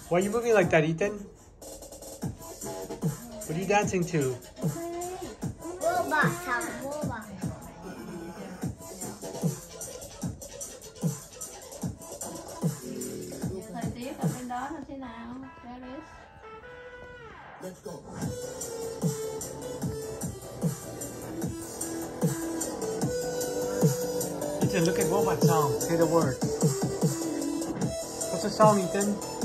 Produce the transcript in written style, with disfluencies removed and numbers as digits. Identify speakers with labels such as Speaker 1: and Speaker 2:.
Speaker 1: Why are you moving like that, Ethan? What are you dancing to?
Speaker 2: Robot, robot.
Speaker 3: Thời tiết ở bên đó nó thế nào? Paris.
Speaker 4: Let's go.
Speaker 1: Ethan, look at Robot song. Say the word. What's the song, Ethan?